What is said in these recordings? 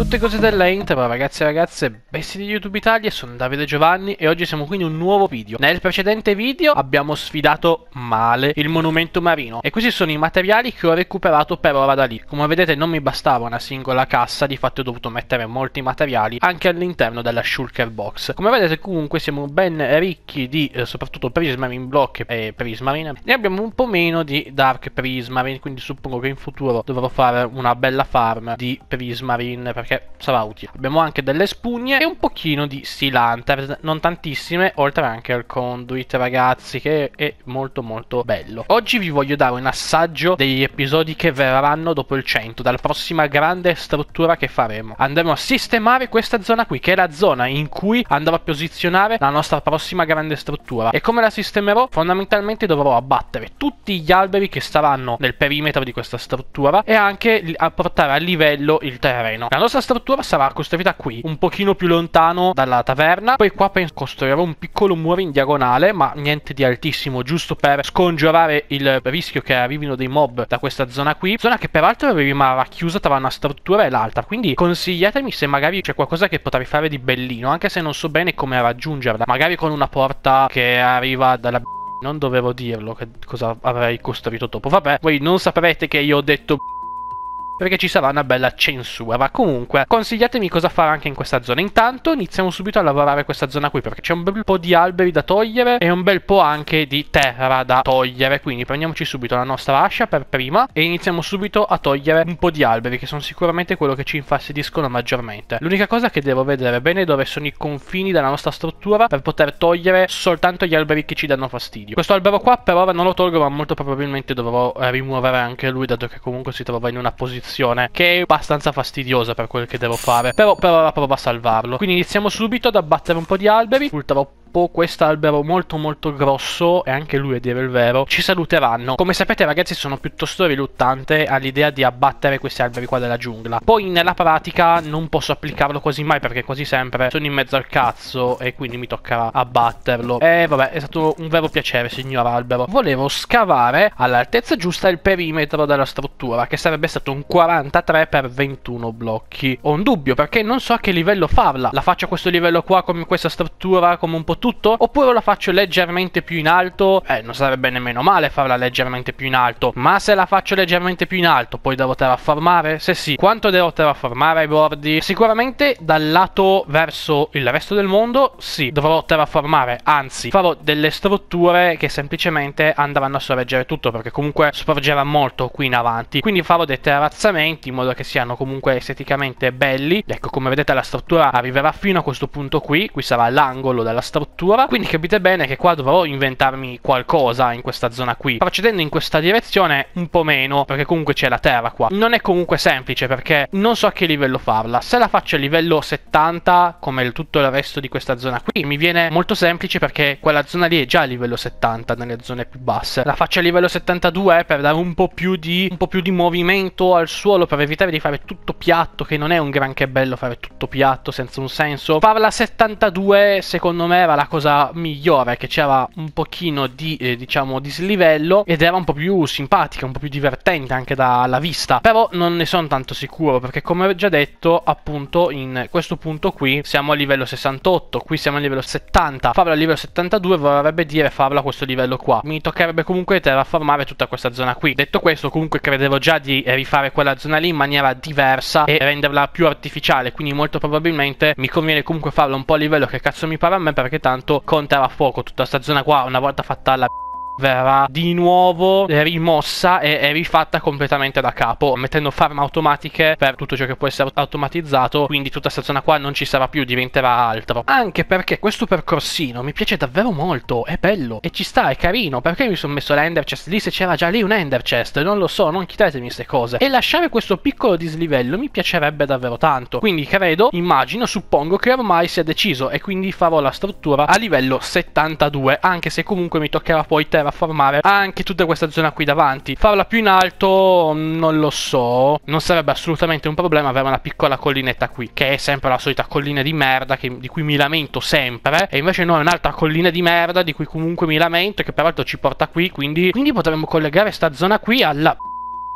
Tutte cose della intro, ragazzi e ragazze, bestie di YouTube Italia, sono Davide Giovanni e oggi siamo qui in un nuovo video. Nel precedente video abbiamo sfidato male il monumento marino e questi sono i materiali che ho recuperato per ora da lì. Come vedete non mi bastava una singola cassa, di fatto ho dovuto mettere molti materiali anche all'interno della shulker box. Come vedete comunque siamo ben ricchi di soprattutto prismarine block e prismarine. Ne abbiamo un po' meno di dark prismarine, quindi suppongo che in futuro dovrò fare una bella farm di prismarine perché sarà utile. Abbiamo anche delle spugne e un pochino di Steel Hunter, non tantissime, oltre anche al conduit, ragazzi, che è molto bello. Oggi vi voglio dare un assaggio degli episodi che verranno dopo il 100, dalla prossima grande struttura che faremo. Andremo a sistemare questa zona qui, che è la zona in cui andrò a posizionare la nostra prossima grande struttura. E come la sistemerò? Fondamentalmente dovrò abbattere tutti gli alberi che staranno nel perimetro di questa struttura e anche a portare a livello il terreno. La nostra struttura sarà costruita qui, un pochino più lontano dalla taverna. Poi qua penso costruirò un piccolo muro in diagonale, ma niente di altissimo, giusto per scongiurare il rischio che arrivino dei mob da questa zona qui. Zona che peraltro rimarrà chiusa tra una struttura e l'altra, quindi consigliatemi se magari c'è qualcosa che potrei fare di bellino, anche se non so bene come raggiungerla. Magari con una porta che arriva dalla... Non dovevo dirlo, che cosa avrei costruito dopo. Vabbè, voi non saprete che io ho detto... perché ci sarà una bella censura. Comunque consigliatemi cosa fare anche in questa zona. Intanto iniziamo subito a lavorare questa zona qui, perché c'è un bel po' di alberi da togliere e un bel po' anche di terra da togliere. Quindi prendiamoci subito la nostra ascia per prima e iniziamo subito a togliere un po' di alberi, che sono sicuramente quello che ci infastidiscono maggiormente. L'unica cosa che devo vedere bene è dove sono i confini della nostra struttura per poter togliere soltanto gli alberi che ci danno fastidio. Questo albero qua per ora non lo tolgo, ma molto probabilmente dovrò rimuovere anche lui, dato che comunque si trova in una posizione che è abbastanza fastidiosa per quel che devo fare, però per ora provo a salvarlo. Quindi iniziamo subito ad abbattere un po' di alberi. Purtroppo quest'albero molto grosso, e anche lui a dire il vero, ci saluteranno. Come sapete ragazzi sono piuttosto riluttante all'idea di abbattere questi alberi qua della giungla. Poi nella pratica non posso applicarlo quasi mai, perché quasi sempre sono in mezzo al cazzo e quindi mi toccherà abbatterlo. E vabbè, è stato un vero piacere signor albero. Volevo scavare all'altezza giusta il perimetro della struttura, che sarebbe stato un 43 per 21 blocchi. Ho un dubbio perché non so a che livello farla. La faccio a questo livello qua come questa struttura, come un po' tutto, oppure la faccio leggermente più in alto. Non sarebbe nemmeno male farla leggermente più in alto, ma se la faccio leggermente più in alto poi devo terraformare? Se sì, quanto devo terraformare ai bordi? Sicuramente dal lato verso il resto del mondo sì, dovrò terraformare, anzi farò delle strutture che semplicemente andranno a sorreggere tutto, perché comunque sporgerà molto qui in avanti. Quindi farò dei terrazzamenti in modo che siano comunque esteticamente belli. Ecco, come vedete la struttura arriverà fino a questo punto qui sarà l'angolo della struttura. Quindi capite bene che qua dovrò inventarmi qualcosa in questa zona qui. Procedendo in questa direzione un po' meno, perché comunque c'è la terra qua. Non è comunque semplice perché non so a che livello farla. Se la faccio a livello 70 come tutto il resto di questa zona qui, mi viene molto semplice perché quella zona lì è già a livello 70 nelle zone più basse. La faccio a livello 72 per dare un po' più di movimento al suolo, per evitare di fare tutto piatto, che non è un granché bello fare tutto piatto senza un senso. Farla a 72 secondo me era la cosa migliore, che c'era un pochino di diciamo dislivello ed era un po' più simpatica, un po' più divertente anche dalla vista. Però non ne sono tanto sicuro, perché come ho già detto appunto in questo punto qui siamo a livello 68, qui siamo a livello 70. Farla a livello 72 vorrebbe dire farla a questo livello qua. Mi toccherebbe comunque terraformare tutta questa zona qui. Detto questo, comunque credevo già di rifare quella zona lì in maniera diversa e renderla più artificiale, quindi molto probabilmente mi conviene comunque farla un po' a livello che cazzo mi pare a me, perché tanto con terrafuoco tutta sta zona qua una volta fatta la verrà di nuovo rimossa e rifatta completamente da capo, mettendo farm automatiche per tutto ciò che può essere automatizzato. Quindi tutta questa zona qua non ci sarà più, diventerà altro. Anche perché questo percorsino mi piace davvero molto, è bello e ci sta, è carino. Perché mi sono messo l'ender chest lì se c'era già lì un ender chest? Non lo so, non chiedetemi queste cose. E lasciare questo piccolo dislivello mi piacerebbe davvero tanto. Quindi credo, immagino, suppongo che ormai sia deciso, e quindi farò la struttura a livello 72, anche se comunque mi toccherà poi terraformare anche tutta questa zona qui davanti. Farla più in alto non lo so, non sarebbe assolutamente un problema avere una piccola collinetta qui, che è sempre la solita collina di merda di cui mi lamento sempre, e invece no, è un'altra collina di merda di cui comunque mi lamento e che peraltro ci porta qui, quindi potremmo collegare sta zona qui alla...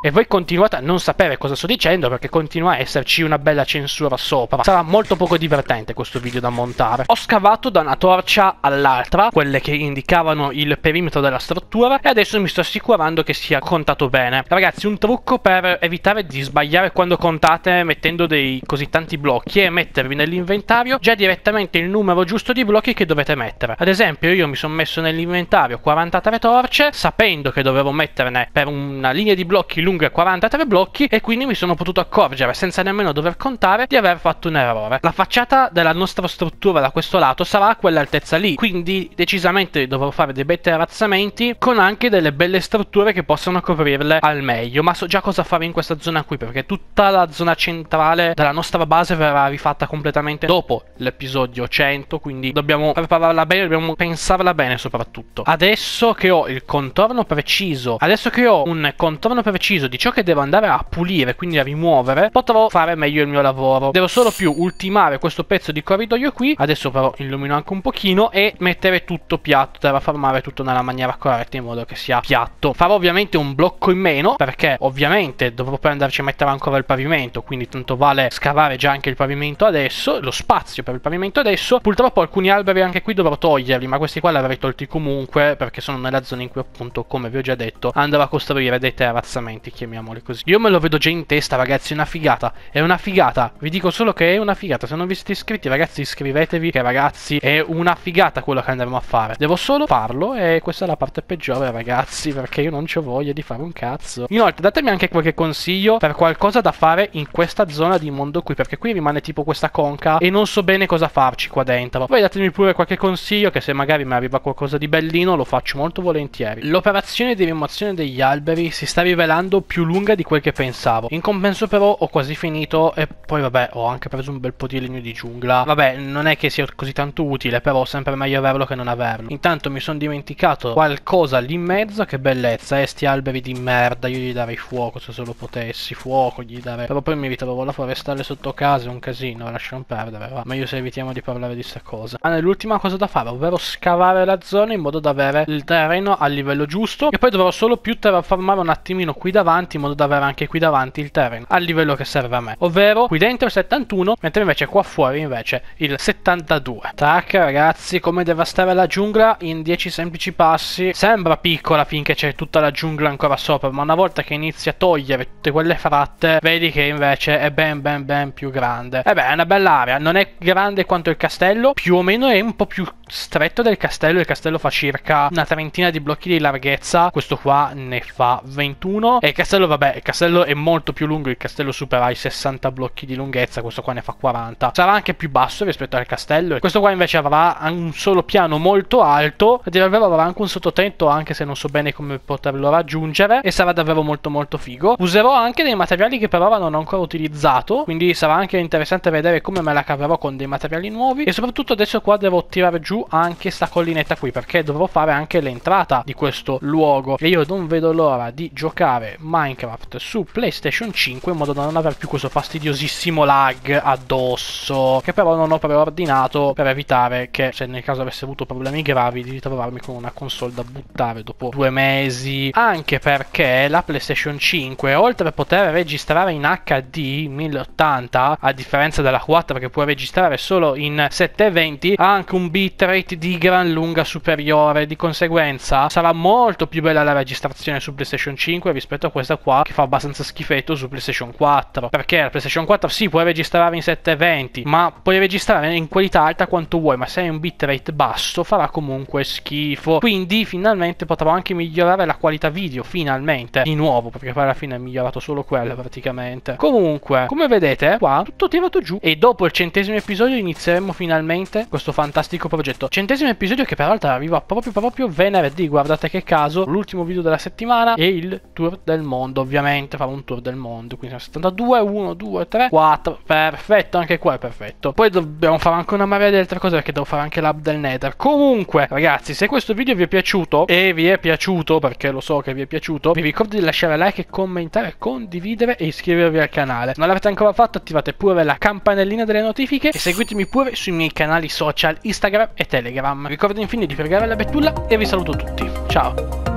e voi continuate a non sapere cosa sto dicendo perché continua a esserci una bella censura sopra. Sarà molto poco divertente questo video da montare. Ho scavato da una torcia all'altra quelle che indicavano il perimetro della struttura e adesso mi sto assicurando che sia contato bene. Ragazzi, un trucco per evitare di sbagliare quando contate mettendo dei così tanti blocchi è mettervi nell'inventario già direttamente il numero giusto di blocchi che dovete mettere. Ad esempio io mi sono messo nell'inventario 43 torce sapendo che dovevo metterne per una linea di blocchi lunga 43 blocchi e quindi mi sono potuto accorgere senza nemmeno dover contare di aver fatto un errore. La facciata della nostra struttura da questo lato sarà a quell'altezza lì, quindi decisamente dovrò fare dei bei terrazzamenti con anche delle belle strutture che possano coprirle al meglio, ma so già cosa fare in questa zona qui perché tutta la zona centrale della nostra base verrà rifatta completamente dopo l'episodio 100, quindi dobbiamo prepararla bene, dobbiamo pensarla bene soprattutto. Adesso che ho il contorno preciso, adesso che ho un contorno preciso di ciò che devo andare a pulire, quindi a rimuovere, potrò fare meglio il mio lavoro. Devo solo più ultimare questo pezzo di corridoio qui, adesso però illumino anche un pochino e mettere tutto piatto, terraformare tutto nella maniera corretta in modo che sia piatto. Farò ovviamente un blocco in meno perché ovviamente dovrò poi andarci a mettere ancora il pavimento, quindi tanto vale scavare già anche il pavimento adesso, lo spazio per il pavimento adesso. Purtroppo alcuni alberi anche qui dovrò toglierli, ma questi qua li avrei tolti comunque perché sono nella zona in cui appunto, come vi ho già detto, andrò a costruire dei terrazzamenti, chiamiamoli così. Io me lo vedo già in testa, ragazzi, è una figata, è una figata, vi dico solo che è una figata. Se non vi siete iscritti, ragazzi, iscrivetevi, che ragazzi è una figata quello che andremo a fare. Devo solo farlo e questa è la parte peggiore, ragazzi, perché io non c'ho voglia di fare un cazzo. Inoltre datemi anche qualche consiglio per qualcosa da fare in questa zona di mondo qui, perché qui rimane tipo questa conca e non so bene cosa farci qua dentro. Poi datemi pure qualche consiglio che se magari mi arriva qualcosa di bellino lo faccio molto volentieri. L'operazione di rimozione degli alberi si sta rivelando più lunga di quel che pensavo. In compenso però ho quasi finito e poi vabbè ho anche preso un bel po' di legno di giungla. Vabbè, non è che sia così tanto utile, però sempre meglio averlo che non averlo. Intanto mi sono dimenticato qualcosa lì in mezzo, che bellezza, sti alberi di merda, io gli darei fuoco se solo potessi, fuoco gli darei. Però poi mi ritrovo la forestale sotto casa, è un casino, lasciamo perdere, va. Meglio se evitiamo di parlare di sta cosa. L'ultima cosa da fare, ovvero scavare la zona in modo da avere il terreno a livello giusto e poi dovrò solo più terraformare un attimino qui davanti in modo da avere anche qui davanti il terreno al livello che serve a me, ovvero qui dentro il 71 mentre invece qua fuori invece il 72. Tac, ragazzi, come devastare la giungla in 10 semplici passi. Sembra piccola finché c'è tutta la giungla ancora sopra, ma una volta che inizi a togliere tutte quelle fratte vedi che invece è ben più grande. E beh, è una bella area, non è grande quanto il castello, più o meno è un po' più stretto del castello. Il castello fa circa una trentina di blocchi di larghezza, questo qua ne fa 21 e il castello, vabbè, il castello è molto più lungo, il castello supera i 60 blocchi di lunghezza, questo qua ne fa 40, sarà anche più basso rispetto al castello. Questo qua invece avrà un solo piano molto alto, a dire il vero avrà anche un sottotetto, anche se non so bene come poterlo raggiungere, e sarà davvero molto figo. Userò anche dei materiali che per ora non ho ancora utilizzato, quindi sarà anche interessante vedere come me la caverò con dei materiali nuovi. E soprattutto adesso qua devo tirare giù anche sta collinetta qui, perché dovrò fare anche l'entrata di questo luogo e io non vedo l'ora di giocare Minecraft su PlayStation 5 in modo da non avere più questo fastidiosissimo lag addosso, che però non ho preordinato per evitare che, se nel caso avessi avuto problemi gravi, di ritrovarmi con una console da buttare dopo 2 mesi. Anche perché la PlayStation 5, oltre a poter registrare in HD 1080, a differenza della 4 che può registrare solo in 720, ha anche un bitrate di gran lunga superiore, di conseguenza sarà molto più bella la registrazione su PlayStation 5 rispetto a questa qua che fa abbastanza schifetto su PlayStation 4, perché la PlayStation 4 sì, puoi registrare in 720, ma puoi registrare in qualità alta quanto vuoi, ma se hai un bitrate basso farà comunque schifo. Quindi finalmente potrò anche migliorare la qualità video, finalmente, di nuovo, perché poi alla fine è migliorato solo quello praticamente. Comunque, come vedete qua tutto tirato giù e dopo il 100° episodio inizieremo finalmente questo fantastico progetto. 100° episodio che peraltro arriva proprio venerdì, guardate che caso, l'ultimo video della settimana e il tour del mondo, ovviamente farò un tour del mondo, quindi sono 72, 1, 2, 3, 4, perfetto, anche qua è perfetto. Poi dobbiamo fare anche una marea di altre cose perché devo fare anche l'hub del Nether. Comunque ragazzi, se questo video vi è piaciuto, e vi è piaciuto perché lo so che vi è piaciuto, vi ricordo di lasciare like, commentare, condividere e iscrivervi al canale. Se non l'avete ancora fatto, attivate pure la campanellina delle notifiche e seguitemi pure sui miei canali social Instagram e Telegram. Ricordo infine di pregare la betulla e vi saluto tutti. Ciao!